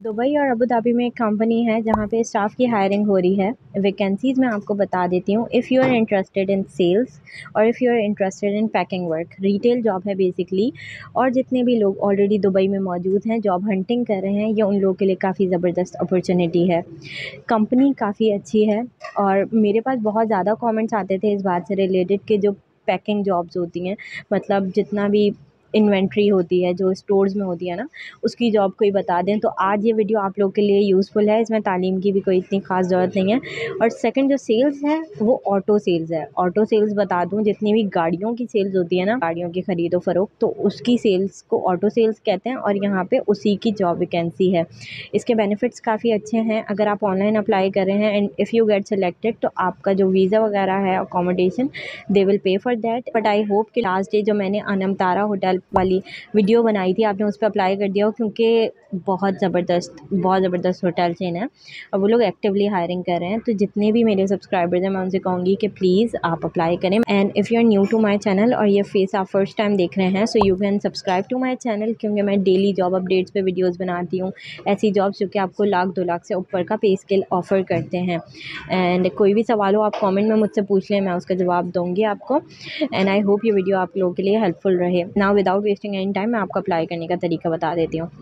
Dubai और Abu Dhabi में एक कंपनी है जहाँ पे स्टाफ की हायरिंग हो रही है। वैकेंसीज़ मैं आपको बता देती हूँ। If you are interested in sales और if you are interested in packing work, retail job है बेसिकली। और जितने भी लोग ऑलरेडी दुबई में मौजूद हैं, जॉब हंटिंग कर रहे हैं, ये उन लोगों के लिए काफ़ी ज़बरदस्त अपॉर्चुनिटी है। कंपनी काफ़ी अच्छी है और मेरे पास बहुत ज़्यादा कमेंट्स आते थे इस बात से रिलेटेड कि जो पैकिंग जॉब्स होती हैं, मतलब जितना भी इन्वेंट्री होती है जो स्टोर्स में होती है ना, उसकी जॉब कोई बता दें। तो आज ये वीडियो आप लोगों के लिए यूज़फुल है। इसमें तालीम की भी कोई इतनी ख़ास ज़रूरत नहीं है। और सेकंड जो सेल्स है वो ऑटो सेल्स है। ऑटो सेल्स बता दूं, जितनी भी गाड़ियों की सेल्स होती है ना, गाड़ियों की ख़रीदो फ़रोख्त, तो उसकी सेल्स को ऑटो सेल्स कहते हैं और यहाँ पे उसी की जॉब वैकेंसी है। इसके बेनिफिट्स काफ़ी अच्छे हैं। अगर आप ऑनलाइन अप्लाई कर रहे हैं and if you get selected, तो आपका जो वीज़ा वगैरह है, accommodation, they will pay for that. But I hope कि लास्ट डे जो मैंने अनमतारा होटल वाली वीडियो बनाई थी, आपने उस पर अप्लाई कर दिया हो, क्योंकि बहुत ज़बरदस्त होटल चेन है और वो लोग एक्टिवली हायरिंग कर रहे हैं। तो जितने भी मेरे सब्सक्राइबर्स हैं, मैं उनसे कहूँगी कि प्लीज़ आप अप्लाई करें। And if you are new to my channel और ये फेस आप फर्स्ट टाइम देख रहे हैं, so you can subscribe to my channel, क्योंकि मैं डेली जॉब अपडेट्स पे वीडियोस बनाती हूँ। ऐसी जॉब्स जो कि आपको 1-2 लाख से ऊपर का पे स्केल ऑफ़र करते हैं। एंड कोई भी सवाल हो आप कमेंट में मुझसे पूछ लें, मैं उसका जवाब दूँगी आपको। एंड आई होप ये वीडियो आप लोगों के लिए हेल्पफुल रहे। Now without wasting any time, मैं आपको अप्लाई करने का तरीका बता देती हूँ।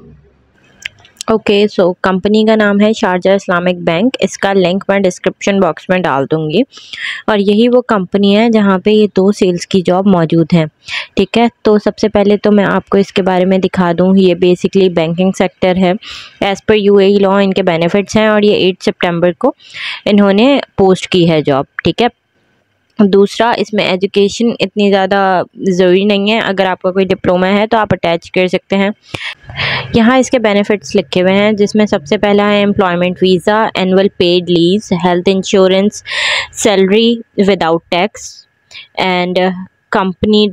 ओके, सो कंपनी का नाम है शारजा इस्लामिक बैंक। इसका लिंक मैं डिस्क्रिप्शन बॉक्स में डाल दूँगी। और यही वो कंपनी है जहाँ पे ये 2 सेल्स की जॉब मौजूद हैं। ठीक है, तो सबसे पहले तो मैं आपको इसके बारे में दिखा दूँ। ये बेसिकली बैंकिंग सेक्टर है। एज़ पर यूएई लॉ इनके बेनिफिट्स हैं और ये 8 सितंबर को इन्होंने पोस्ट की है जॉब। ठीक है, दूसरा, इसमें एजुकेशन इतनी ज़्यादा ज़रूरी नहीं है। अगर आपका कोई डिप्लोमा है तो आप अटैच कर सकते हैं। यहाँ इसके बेनिफिट्स लिखे हुए हैं, जिसमें सबसे पहला है employment visa, annual paid leaves, health insurance, salary without tax and company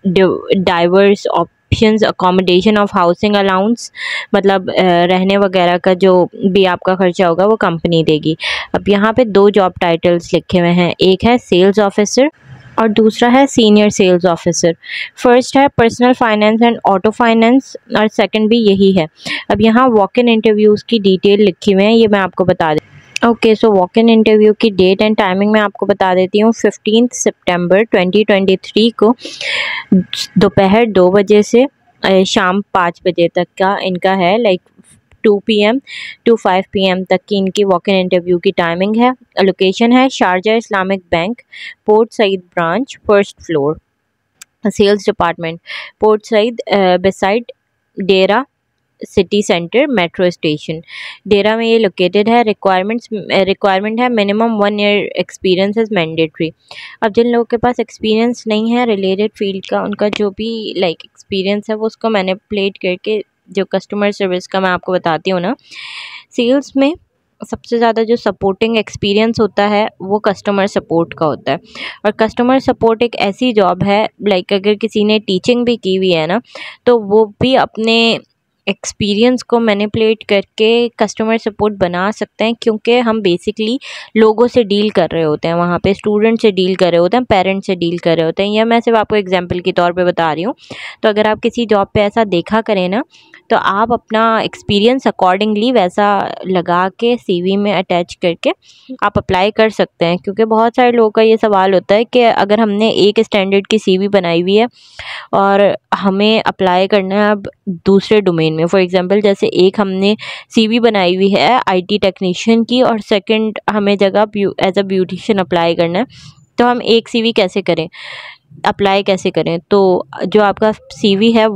diverse options, accommodation of housing allowance, मतलब रहने वगैरह का जो भी आपका खर्चा होगा वो कंपनी देगी। अब यहाँ पे 2 जॉब टाइटल्स लिखे हुए हैं, एक है सेल्स ऑफिसर और दूसरा है सीनियर सेल्स ऑफिसर। फर्स्ट है personal finance and auto finance और सेकंड भी यही है। अब यहाँ वॉक इन इंटरव्यूज़ की डिटेल लिखी हुई है, ये मैं आपको बता दें। Okay, so walk in interview की डेट एंड टाइमिंग मैं आपको बता देती हूँ। 15 सितंबर 2023 को दोपहर 2 बजे से शाम 5 बजे तक का इनका है, लाइक 2 PM टू 5 PM तक की इनकी वॉक इन इंटरव्यू की टाइमिंग है। लोकेशन है Sharjah Islamic Bank, Port Saeed branch, first floor. Sales department Port Saeed, beside Deira City Centre metro station. Deira में ये लोकेटेड है। रिक्वायरमेंट है minimum 1 year experience is mandatory. अब जिन लोगों के पास एक्सपीरियंस नहीं है रिलेटेड फील्ड का, उनका जो भी लाइक एक्सपीरियंस है वो उसको मैनिपुलेट करके जो कस्टमर सर्विस का मैं आपको बताती हूँ ना, सेल्स में सबसे ज़्यादा जो सपोर्टिंग एक्सपीरियंस होता है वो कस्टमर सपोर्ट का होता है। और कस्टमर सपोर्ट एक ऐसी जॉब है, लाइक अगर किसी ने टीचिंग भी की हुई है ना, तो वो भी अपने एक्सपीरियंस को मैनिपुलेट करके कस्टमर सपोर्ट बना सकते हैं, क्योंकि हम बेसिकली लोगों से डील कर रहे होते हैं, वहाँ पे स्टूडेंट से डील कर रहे होते हैं, पेरेंट्स से डील कर रहे होते हैं। यह मैं सिर्फ आपको एग्जांपल के तौर पे बता रही हूँ। तो अगर आप किसी जॉब पे ऐसा देखा करें ना, तो आप अपना एक्सपीरियंस अकॉर्डिंगली वैसा लगा के CV में अटैच करके आप अप्लाई कर सकते हैं। क्योंकि बहुत सारे लोगों का ये सवाल होता है कि अगर हमने एक स्टैंडर्ड की CV बनाई हुई है और हमें अप्लाई करना है अब दूसरे डोमेन में, फॉर एग्जांपल जैसे एक हमने CV बनाई हुई है IT टेक्नीशियन की और सेकंड हमें जगह एज अ ब्यूटिशियन अप्लाई करना है, तो हम एक CV कैसे करें, अप्लाई कैसे करें? तो जो आपका CV है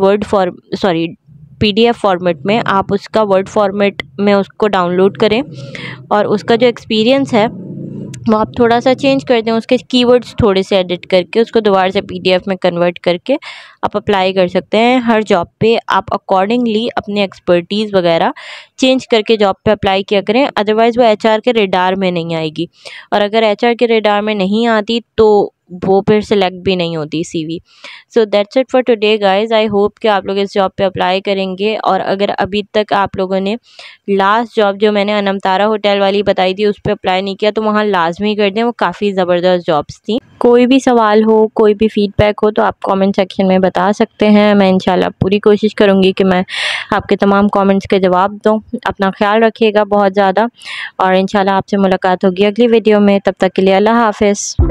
PDF फॉर्मेट में, आप उसका वर्ड फॉर्मेट में उसको डाउनलोड करें और उसका जो एक्सपीरियंस है वो आप थोड़ा सा चेंज कर दें, उसके कीवर्ड्स थोड़े से एडिट करके उसको दोबारा से PDF में कन्वर्ट करके आप अप्लाई कर सकते हैं। हर जॉब पे आप अकॉर्डिंगली अपनी एक्सपर्टीज़ वगैरह चेंज करके जॉब पे अप्लाई किया करें, अदरवाइज़ वो HR के रेडार में नहीं आएगी। और अगर HR के रेडार में नहीं आती तो वो फिर सेलेक्ट भी नहीं होती CV। So that's it for today guys. I hope कि आप लोग इस जॉब पे अप्लाई करेंगे। और अगर अभी तक आप लोगों ने लास्ट जॉब जो मैंने अनमतारा होटल वाली बताई थी उस पर अप्लाई नहीं किया, तो वहाँ लाजमी कर दें, वो काफ़ी ज़बरदस्त जॉब्स थी। कोई भी सवाल हो, कोई भी फ़ीडबैक हो तो आप कमेंट सेक्शन में बता सकते हैं। मैं इंशाल्लाह पूरी कोशिश करूँगी कि मैं आपके तमाम कमेंट्स के जवाब दूँ। अपना ख़्याल रखिएगा बहुत ज़्यादा और इंशाल्लाह आपसे मुलाकात होगी अगली वीडियो में। तब तक के लिए अल्लाह हाफ़िज़।